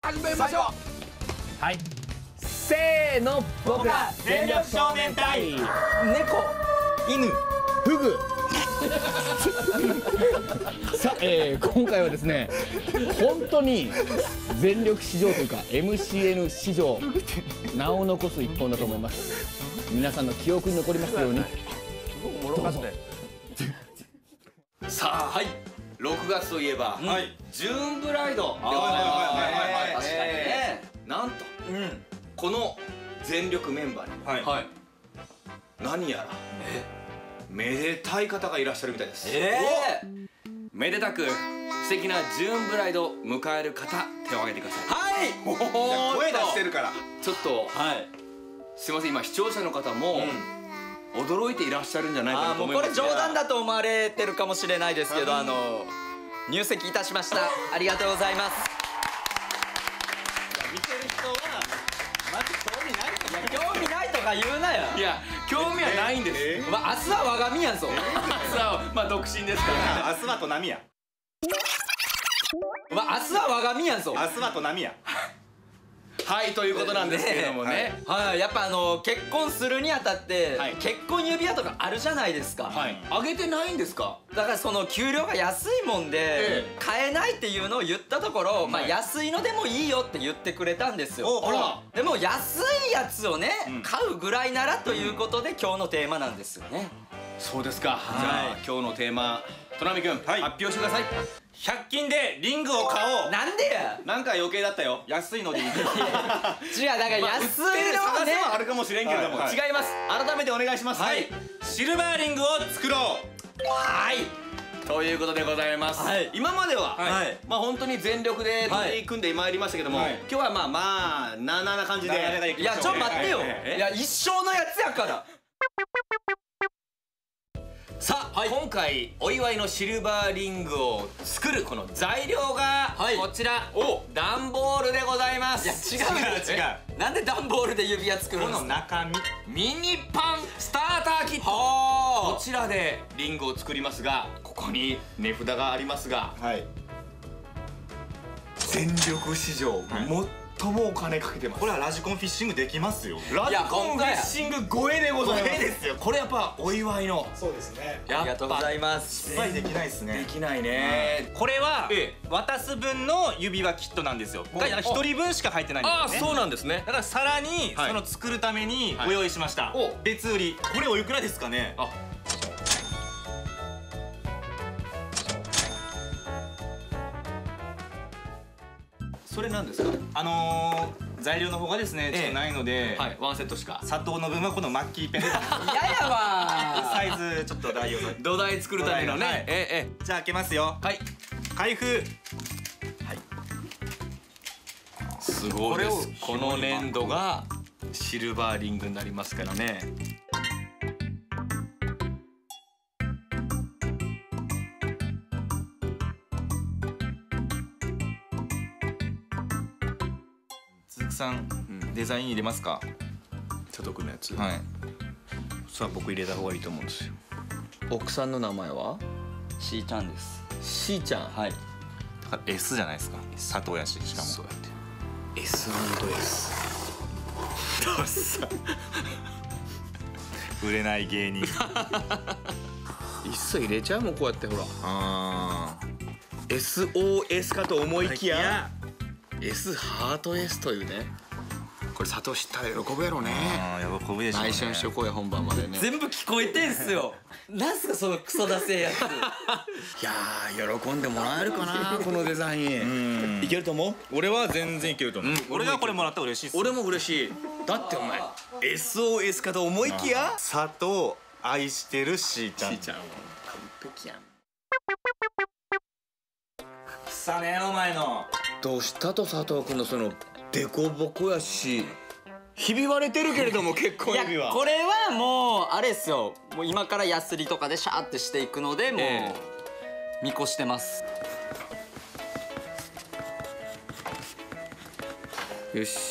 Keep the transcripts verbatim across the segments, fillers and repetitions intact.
始めましょう。はい、せーの、僕ら全力少年隊。 猫、 犬、 フグさあ、えー、今回はですね、本当に全力史上というか エムシーエヌ 史上名を残す一本だと思います。皆さんの記憶に残りますように。どうぞ。 さあ、はい、ろくがつといえば、 はい、 ジューンブライドでございますね。確かにね。なんと、うん、この全力メンバーに、はい、何やらめでたい方がいらっしゃるみたいです。えー、めでたく素敵なジューンブライドを迎える方、手を挙げてください。 はい、声出してるからちょっと、はい、すいません、今視聴者の方も、うん、驚いていらっしゃるんじゃないかなと思います。 これ冗談だと思われてるかもしれないですけど、あの入籍いたしました。ありがとうございます。 見てる人はまず興味ないとか、 興味ないとか言うなよ。 いや、興味はないんです。 まあ明日は我が身やぞ。 明日はまあ独身ですから。 明日はと波や。 まあ明日は我が身やぞ。 明日はと波や。 はい、ということなんですけれどもね、 はい、やっぱあの結婚するにあたって結婚指輪とかあるじゃないですか。 はい、あげてないんですか。 だからその給料が安いもんで買えないっていうのを言ったところ、まあ安いのでもいいよって言ってくれたんですよ。でも安いやつをね買うぐらいならということで今日のテーマなんですよね。 そうですか。じゃあ今日のテーマ、となみくん発表してください。 ひゃく均でリングを買おう。 なんでや。 なんか余計だったよ。 安いのでいい。違う、 だから安いのねあるかもしれんけれども、違います。改めてお願いします。はい、 シルバーリングを作ろう。 はい、ということでございます。今まではまあ本当に全力で取り組んでまいりましたけども、今日はまあまあななな感じで。 いやちょっと待ってよ。いや一生のやつやから。 さあ、今回お祝いのシルバーリングを作るこの材料がこちら、段ボールでございます。 いや違う違う。なんで段ボールで指輪作るんですか。 この中身、 ミニパンスターターキット、こちらでリングを作りますが、ここに値札がありますが、全力史上最もお金かけてます。 これはラジコンフィッシングできますよ。 ラジコンフィッシング超えでございます。 ですよ。 これやっぱお祝いの。 そうですね。 ありがとうございます。 失敗できないですね。 できないね。 これは渡す分の指輪キットなんですよ。がひとりぶんしか入ってないんですね。 あ、そうなんですね。 だからさらにその作るためにご用意しました。別売り。これおいくらですかね。 それなんですか。 あの材料の方がですねちょっとないので、 ワンセットしか。 砂糖の分はこのマッキーペンで。 嫌やわ。 サイズちょっと代用。 土台作るためのね。ええ。じゃあ開けますよ。はい。開封。はい。 すごいです。この粘土がシルバーリングになりますからね。 鈴木さん、デザイン入れますか。 所得のやつ。 はい。それは僕入れた方がいいと思うんですよ。 奥さんの名前はしーちゃんです。 しーちゃん。 はい。 だから エス じゃないですか。佐藤やし、しかも。 そうやって。エスアンドエス。 どうした売れない芸人。 一切入れちゃうもん、こうやってほら。 ああ。 エスオーエス かと思いきや。S ハート S というね。これ佐藤知ったら喜ぶやろうね。 ああ、喜ぶでしょうね。 内緒にしとこうや、本番までね。 全部聞こえてんすよ。なんすかそのクソだせえやつ。いやー、喜んでもらえるかな、このデザイン。いけると思う。 俺は全然いけると思う。俺がこれもらったら嬉しいっす。 俺も嬉しい。だってお前 エスオーエス かと思いきや、 佐藤愛してるしーちゃん。 しーちゃん完璧やん。 さねお前の。 どうしたと佐藤君のそのデコボコやし、ひび割れてるけれども結婚指輪。 これはもうあれっすよ。もう今からヤスリとかでシャーってしていくので、もう見越してます。 よし。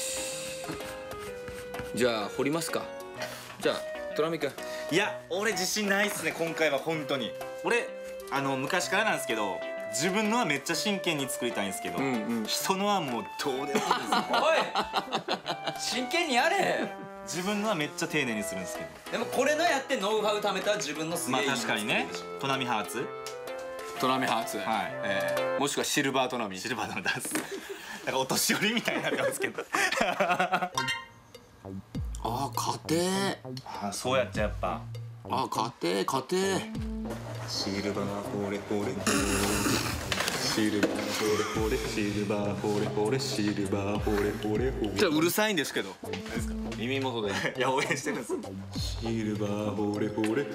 じゃあ掘りますか。じゃあトラミ君。 いや、俺自信ないっすね今回は本当に。俺あの昔からなんですけど。 自分のはめっちゃ真剣に作りたいんですけど、人のはもうどうでもいいですよ。 おい真剣にやれ。 自分のはめっちゃ丁寧にするんですけど。 でもこれのやってノウハウ貯めたら自分のすげえいいのまあ確かにね。トナミハーツ、 トナミハーツ、 はい、 えー、もしくはシルバートナミ。 シルバーのダンス。なんかお年寄りみたいになってますけど。 ああ、家庭。 あ、そうやっちゃやっぱ。 ああ、家庭、家庭。 シルバーホレホレ。シルバーホレホレ、シルバーホレホレ、シルバーホレホレホレ。 じゃあうるさいんですけど。 何ですか。 耳元で。 いや応援してるんです。シルバーホレホレホ。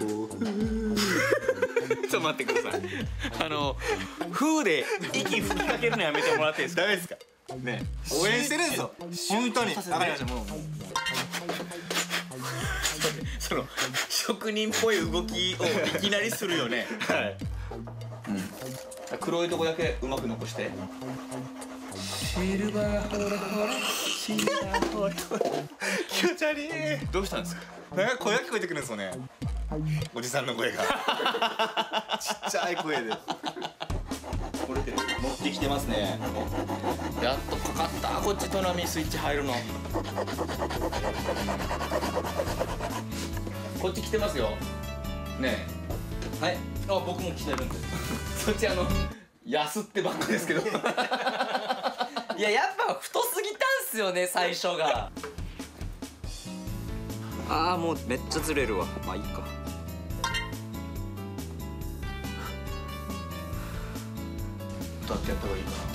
ちょっと待ってください。あの風で息吹きかけるのやめてもらっていいですか。 ダメですか。ね、応援してるんですよ。本当に。わかりました。もう。 その職人っぽい動きをいきなりするよね。 はい。 うん。黒いとこだけうまく残して。シルバーホレホレ、シルバーホレホレ。 気持ち悪い。 どうしたんですか。 なんか声が聞こえてくるんですよね。おじさんの声が。ちっちゃい声で。 これで乗ってきてますね。やっとかかった。こっちトナミスイッチ入るの。こっち来てますよ。ねえ。はい。あ、僕も来てるんで。そっちあの安ってばっかですけど。 いややっぱ太すぎたんすよね最初が。ああもうめっちゃずれるわ。まあいいか。 歌ってやった方がいいかな。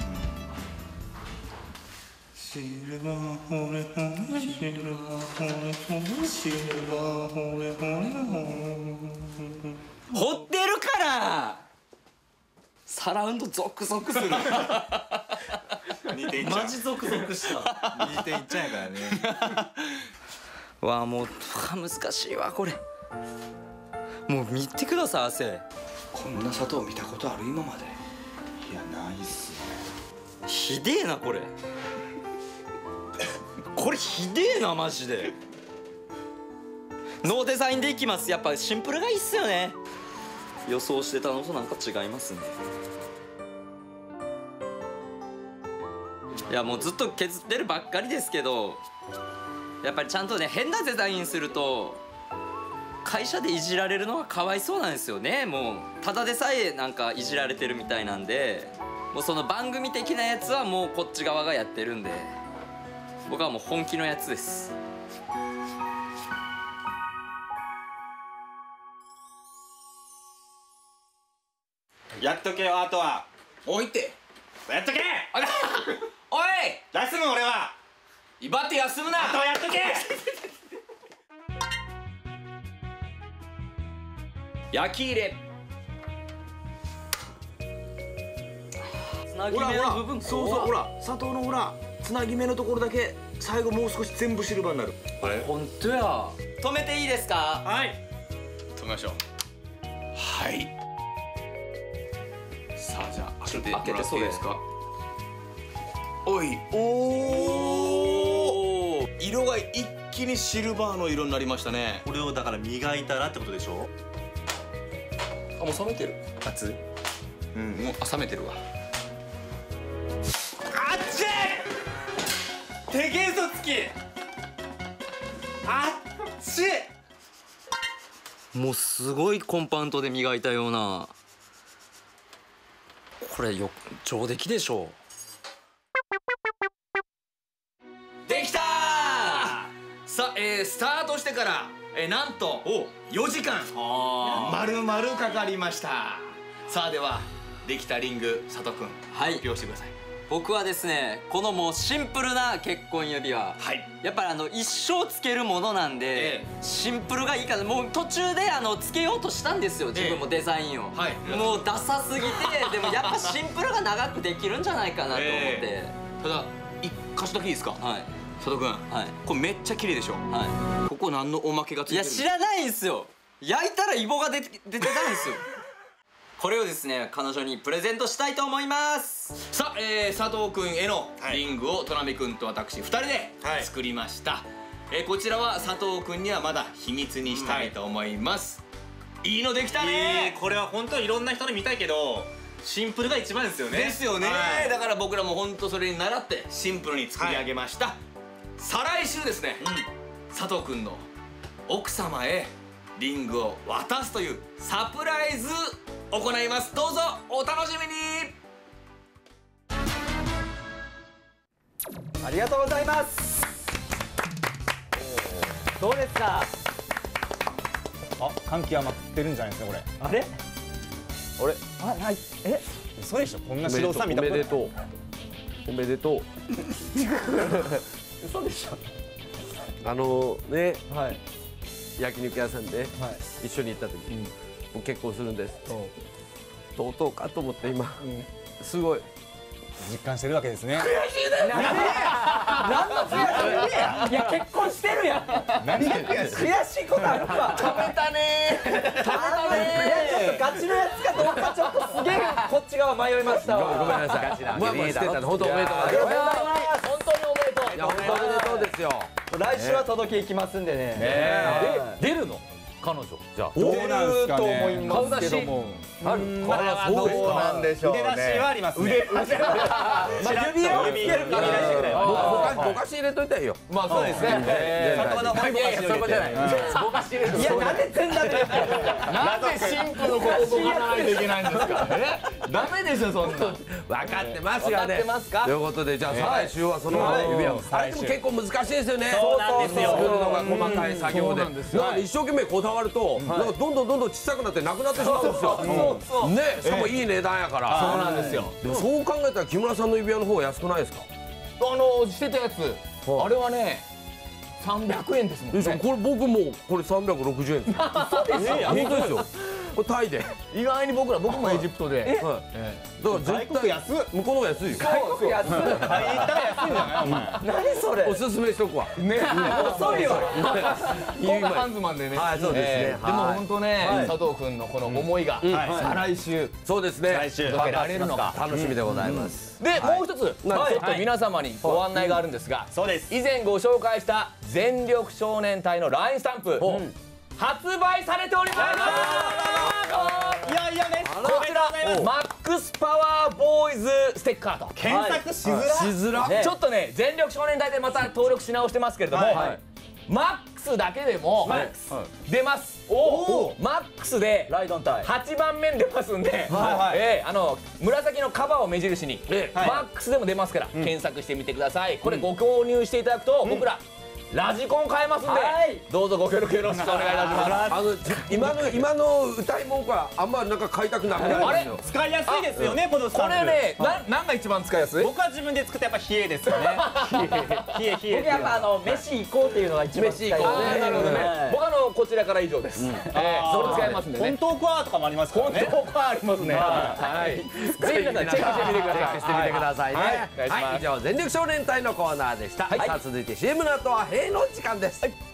シルバーホレホレ、シルバーホレホレ、シルバーホレホレホレ。 掘ってるからサラウンドゾクゾクする。 似ていっちゃう。 マジゾクゾクした。 似ていっちゃうからね。 わあもう難しいわこれ。もう見てください汗。 こんな砂糖見たことある今まで。 いやないっすね。 ひでえなこれ。これひでえなマジで。ノーデザインでいきます。やっぱシンプルがいいっすよね。予想してたのとなんか違いますね。いやもうずっと削ってるばっかりですけど、やっぱりちゃんとね変なデザインすると会社でいじられるのはかわいそうなんですよね。もうただでさえなんかいじられてるみたいなんで、もうその番組的なやつはもうこっち側がやってるんで、僕はもう本気のやつです。 やっとけよあとは。 おいて。 やっとけ。 おい。 休む俺は。 威張って休むな。 あとはやっとけ。 焼き入れ。 つなぎ目の部分そうそう、ほら砂糖のほらつなぎ目のところだけ最後もう少し全部シルバーになる。 あれ。 本当や。止めていいですか。 はい。 止めましょう。はい。さあじゃあ開けてもらっていいですか。おい。おお。色が一気にシルバーの色になりましたね。 これをだから磨いたらってことでしょ。 あ、もう冷めてる。 熱い。 うん、もうあ冷めてるわ。 あっち手毛嘘つき。あっち。 もうすごいコンパウンドで磨いたような。これよ上出来でしょう。 できたー。さあ、えー、スタートしてから、えー、なんとよじかんまるまるかかりました。さあではできたリング佐藤君、 はい、 発表してください。 僕はですねこのもうシンプルな結婚指輪、 はい、 やっぱりあの一生つけるものなんで、ええ、シンプルがいいかな。もう途中であのつけようとしたんですよ自分もデザインを、ええ、はい、もうダサすぎてでもやっぱシンプルが長くできるんじゃないかなと思って、ええ、ただ一箇所だけいいですか。はい、佐藤君、はい、これめっちゃ綺麗でしょ。はい、ここ何のおまけがついてるんですか。 いや知らないんですよ。焼いたらイボが出て出てたんですよ。これをですね彼女にプレゼントしたいと思います。 さあ、えー、佐藤君へのリングをトナミ君と私ふたりで作りました、はい、えー、こちらは佐藤君にはまだ秘密にしたいと思います、はい、いいのできたねー。 これは本当にいろんな人に見たいけどシンプルが一番ですよね。ですよね。だから僕らも本当それに倣ってシンプルに作り上げました。再来週ですね、佐藤くんの奥様へリングを渡すというサプライズ行います。どうぞお楽しみに。 ありがとうございます。どうですか。 あ、感極まってるんじゃないですかこれ。 あれあれ、 あ、はい、え、 嘘でしょ。こんな指導さん見たことない。 おめでとう。 嘘でしょ。 あのね、 はい、 焼肉屋さんで一緒に行った時、僕結婚するんです。とうとうかと思って今すごい実感してるわけですね。 悔しいだよ。なんの悔しいや。いや結婚してるやん。 何が悔しい。 悔しいことあるか。 食べたねー。食べたねー。いやちょっとガチのやつかどうかちょっとすげえこっち側迷いましたわ。 ごめんなさい。まあまあしてたの本当おめでとうございます。 本当におめでとう。 いや本当おめでとうですよ。 来週は届け行きますんでね。 出るの？彼女。じゃあどうなんですかね。 と思いますけども。 ある。これはどうなんでしょうね。 腕出しはありますね。腕腕。まあ指輪をつけるかぐらいぐらい。 ぼかし入れといたらいいよ。 まあそうですね。 魚のいやいやそこじゃない。ぼかし入れる。 いやなんでてんだね。 なんで神父のことぼかさないといけないんですか。え？ダメでしょそんな。 分かってますよね。 分かってますか。 ということでじゃあ再来週はその指輪を。あれでも結構難しいですよね。 そうなんですよ。 作るのが細かい作業で。なんか一生懸命こだわるとなんかどんどんどんどん小さくなってなくなってしまうんですよ。ね、しかもいい値段やから。 そうなんですよ。 でもそう考えたら木村さんの指輪の方が安くないですか。 あのしてたやつ、あれはねさんびゃくえんですもんね。 これ僕もこれさんびゃくろくじゅうえんです。 そうですよ。 本当ですよ。これタイで。 意外に僕ら僕もエジプトで。 だから絶対安い。向こうの方が安いよ。 外国安い。 買いに行ったら安いんじゃないお前。 何それ。 おすすめしとくわ。 ね。 遅いよ。 今回ハンズマンでね。 はいそうですね。 でも本当ね佐藤君のこの思いが再来週そうですね。 来週届けられるのか楽しみでございます。 でもう一つちょっと皆様にご案内があるんですが、 そうです。 以前ご紹介した全力少年隊のラインスタンプ発売されております。 いやいやね。 こちらマックスパワーボーイズステッカーと検索しづら。 しづら。 ちょっとね全力少年隊でまた登録し直してますけれどもマックスだけでも出ます。マックスでライドン隊。 はちばんめに出ますんで、えーあの紫のカバーを目印にマックスでも出ますから検索してみてください。これご購入していただくと僕らラジコン買えますんでどうぞご協力よろしくお願いいたします。 あの今の今の歌い文句はあんまなんか買いたくなくないんですよ。 使いやすいですよねこのスタンプ。 これねな何が一番使いやすい？ 僕は自分で作ったやっぱ冷えですよね。冷え冷え。 僕やっぱあの飯行こうっていうのが一番使いやすい。 あーなるほどね。僕あのこちらから以上です。えーそれ使えますんでね。 本当コアとかもありますからね。 本当はありますね。はい。ぜひ皆さんチェックしてみてください。 してみてくださいね。 はいお願いしますはい、以上全力少年隊のコーナーでした。さあ続いて シーエム の後は閉の時間です。